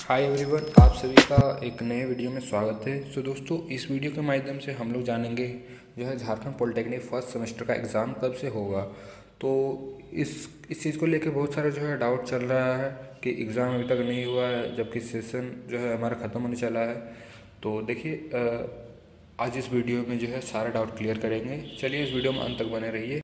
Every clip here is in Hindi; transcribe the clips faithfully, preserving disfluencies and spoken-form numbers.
हाय एवरीवन, आप सभी का एक नए वीडियो में स्वागत है। सो दोस्तों, इस वीडियो के माध्यम से हम लोग जानेंगे जो है झारखंड पॉलिटेक्निक फर्स्ट सेमेस्टर का एग्ज़ाम कब से होगा। तो इस इस चीज़ को लेके बहुत सारा जो है डाउट चल रहा है कि एग्ज़ाम अभी तक नहीं हुआ है, जबकि सेशन जो है हमारा ख़त्म होने चला है। तो देखिए, आज इस वीडियो में जो है सारा डाउट क्लियर करेंगे। चलिए इस वीडियो में अंत तक बने रहिए।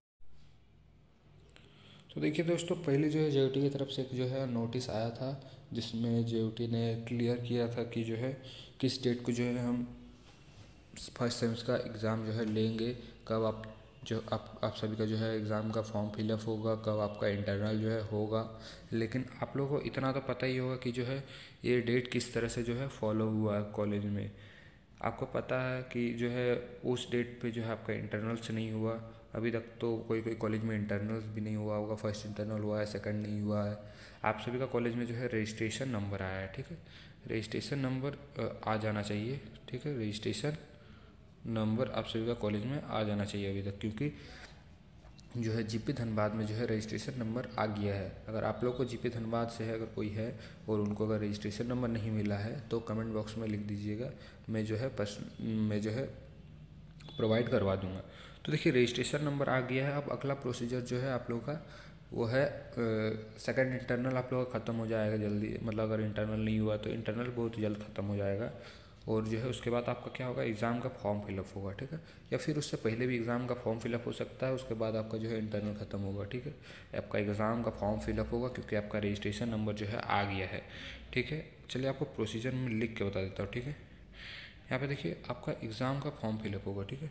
तो देखिए दोस्तों, पहले जो है जेयूटी की तरफ से एक जो है नोटिस आया था, जिसमें जेयूटी ने क्लियर किया था कि जो है किस डेट को जो है हम फर्स्ट सेमेस्टर का एग्ज़ाम जो है लेंगे, कब आप जो आप आप सभी का जो है एग्ज़ाम का फॉर्म फिलअप होगा, कब आपका इंटरनल जो है होगा। लेकिन आप लोगों को इतना तो पता ही होगा कि जो है ये डेट किस तरह से जो है फॉलो हुआ है कॉलेज में। आपको पता है कि जो है उस डेट पे जो है आपका इंटरनल्स नहीं हुआ। अभी तक तो कोई कोई कॉलेज में इंटरनल्स भी नहीं हुआ होगा। फर्स्ट इंटरनल हुआ है, सेकंड नहीं हुआ है। आप सभी का कॉलेज में जो है रजिस्ट्रेशन नंबर आया है, ठीक है। रजिस्ट्रेशन नंबर आ जाना चाहिए, ठीक है। रजिस्ट्रेशन नंबर आप सभी का कॉलेज में आ जाना चाहिए अभी तक, क्योंकि जो है जीपी धनबाद में जो है रजिस्ट्रेशन नंबर आ गया है। अगर आप लोग को जीपी धनबाद से है अगर कोई है और उनको अगर रजिस्ट्रेशन नंबर नहीं मिला है तो कमेंट बॉक्स में लिख दीजिएगा, मैं जो है पर्सन मैं जो है प्रोवाइड करवा दूंगा। तो देखिए, रजिस्ट्रेशन नंबर आ गया है। अब अगला प्रोसीजर जो है आप लोग का वो है सेकंड इंटरनल आप लोग का ख़त्म हो जाएगा जल्दी। मतलब अगर इंटरनल नहीं हुआ तो इंटरनल बहुत जल्द ख़त्म हो जाएगा, और जो है उसके बाद आपका क्या होगा, एग्ज़ाम का फॉर्म फिलअप होगा, ठीक है। या फिर उससे पहले भी एग्ज़ाम का फॉर्म फिलअप हो सकता है, उसके बाद आपका जो है इंटरनल ख़त्म होगा, ठीक है। आपका एग्ज़ाम का फॉर्म फिलअप होगा क्योंकि आपका रजिस्ट्रेशन नंबर जो है आ गया है, ठीक है। चलिए आपको प्रोसीजर में लिख के बता देता हूँ, ठीक है। यहाँ पे देखिए, आपका एग्ज़ाम का फॉर्म फिलअप होगा, ठीक है।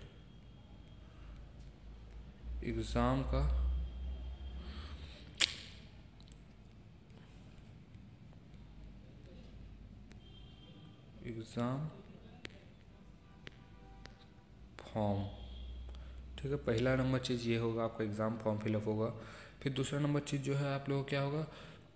एग्ज़ाम का एग्ज़ाम फॉर्म, ठीक है। पहला नंबर चीज़ ये होगा, आपका एग्ज़ाम फॉर्म फिलअप होगा। फिर दूसरा नंबर चीज़ जो है आप लोगों को क्या होगा,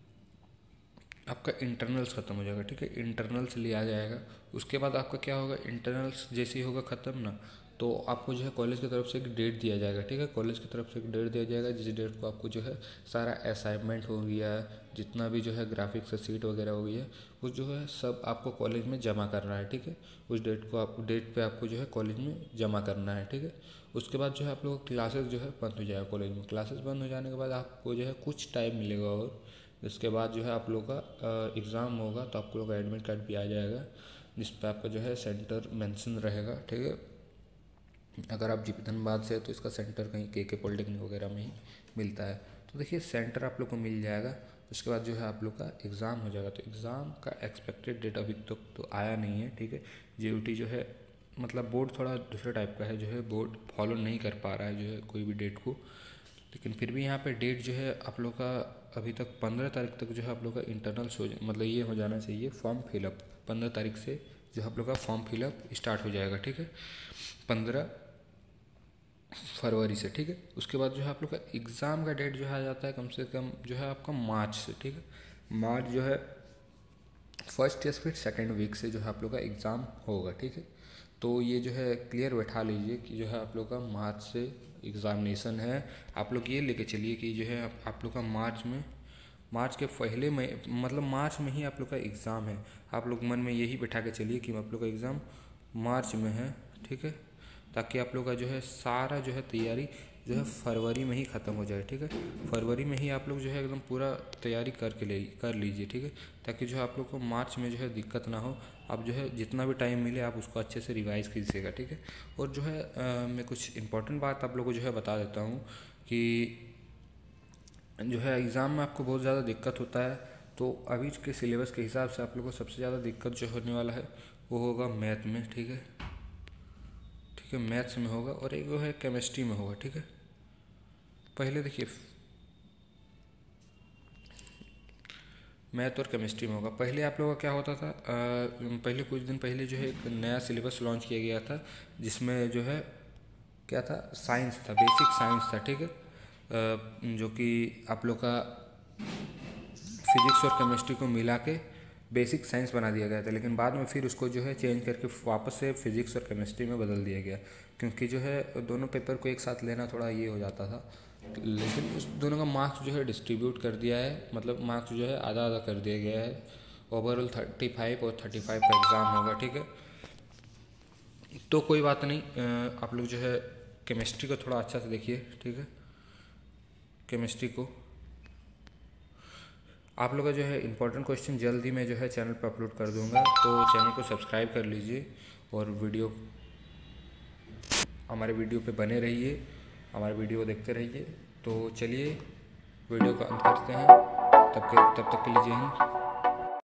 आपका इंटरनल्स ख़त्म हो जाएगा, ठीक है। इंटरनल्स लिया जाएगा। उसके बाद आपका क्या होगा, इंटरनल्स जैसे ही होगा ख़त्म ना, तो आपको जो है कॉलेज की तरफ से एक डेट दिया जाएगा, ठीक है। कॉलेज की तरफ से एक डेट दिया जाएगा जिस डेट को आपको जो है सारा असाइनमेंट हो गया है, जितना भी जो है ग्राफिक्स सीट वगैरह हो गई है, वो जो है सब आपको कॉलेज में जमा करना है, ठीक है। उस डेट को आप डेट पे आपको जो है कॉलेज में जमा करना है, ठीक है। उसके बाद जो है आप लोगों को क्लासेस जो है बंद हो जाएगा कॉलेज में। क्लासेस बंद हो जाने के बाद आपको जो है कुछ टाइम मिलेगा, और इसके बाद जो है आप लोग का एग्ज़ाम होगा तो आप लोग का एडमिट कार्ड भी आ जाएगा, जिस पर आपका जो है सेंटर मेंशन रहेगा, ठीक है। अगर आप जीपी धनबाद से है तो इसका सेंटर कहीं के के पॉलिटेक्निक वगैरह में ही मिलता है। तो देखिए, सेंटर आप लोग को मिल जाएगा। उसके बाद जो है आप लोग का एग्ज़ाम हो जाएगा। तो एग्ज़ाम का एक्सपेक्टेड डेट अभी तक तो, तो आया नहीं है, ठीक है। जेयूटी जो है मतलब बोर्ड थोड़ा दूसरे टाइप का है, जो है बोर्ड फॉलो नहीं कर पा रहा है जो है कोई भी डेट को। लेकिन फिर भी यहाँ पे डेट जो है आप लोग का अभी तक पंद्रह तारीख तक जो है आप लोग का इंटरनल्स हो मतलब ये हो जाना चाहिए फॉर्म फिलअप। पंद्रह तारीख से जो आप लोग का फॉर्म फिलअप स्टार्ट हो जाएगा, ठीक है, पंद्रह फरवरी से, ठीक है। उसके बाद जो है आप लोग का एग्ज़ाम का डेट जो है आ जाता है कम से कम जो है आपका मार्च से, ठीक है। मार्च जो है फर्स्ट या फिर सेकेंड वीक से जो है आप लोग का एग्ज़ाम होगा, ठीक है। तो ये जो है क्लियर बैठा लीजिए कि जो है आप लोग का मार्च से एग्ज़ामिनेशन है। आप लोग ये लेके चलिए कि जो है आप, आप लोग का मार्च में मार्च के पहले में मतलब मार्च में ही आप लोग का एग्ज़ाम है। आप लोग मन में यही बैठा के चलिए कि आप लोग का एग्ज़ाम मार्च में है, ठीक है, ताकि आप लोग का जो है सारा जो है तैयारी जो है फरवरी में ही ख़त्म हो जाए, ठीक है। फरवरी में ही आप लोग जो है एकदम पूरा तैयारी करके ले कर लीजिए, ठीक है, ताकि जो है आप लोग को मार्च में जो है दिक्कत ना हो। आप जो है जितना भी टाइम मिले आप उसको अच्छे से रिवाइज़ कीजिएगा, ठीक है। और जो है आ, मैं कुछ इंपॉर्टेंट बात आप लोग को जो है बता देता हूँ कि जो है एग्ज़ाम में आपको बहुत ज़्यादा दिक्कत होता है। तो अभी के सिलेबस के हिसाब से आप लोग को सबसे ज़्यादा दिक्कत जो होने वाला है वो होगा मैथ में, ठीक है, ठीक है। मैथ्स में होगा और एक वो है केमिस्ट्री में होगा, ठीक है। पहले देखिए, मैथ और केमिस्ट्री में होगा। पहले आप लोगों का क्या होता था, आ, पहले कुछ दिन पहले जो है एक नया सिलेबस लॉन्च किया गया था, जिसमें जो है क्या था, साइंस था, बेसिक साइंस था, ठीक है, जो कि आप लोग का फिजिक्स और केमिस्ट्री को मिला के बेसिक साइंस बना दिया गया था। लेकिन बाद में फिर उसको जो है चेंज करके वापस से फिजिक्स और केमिस्ट्री में बदल दिया गया, क्योंकि जो है दोनों पेपर को एक साथ लेना थोड़ा ये हो जाता था। लेकिन उस दोनों का मार्क्स जो है डिस्ट्रीब्यूट कर दिया है, मतलब मार्क्स जो है आधा आधा कर दिया गया है। ओवरऑल थर्टी फाइव और थर्टी फाइव का एग्ज़ाम होगा, ठीक है। तो कोई बात नहीं, आप लोग जो है केमिस्ट्री को थोड़ा अच्छा से देखिए, ठीक है। केमिस्ट्री को आप लोग का जो है इंपॉर्टेंट क्वेश्चन जल्द ही मैं जो है चैनल पर अपलोड कर दूंगा, तो चैनल को सब्सक्राइब कर लीजिए और वीडियो हमारे वीडियो पे बने रहिए, हमारे वीडियो देखते रहिए। तो चलिए वीडियो का अंत करते हैं, तब के तब तक के लिए जय हिंद।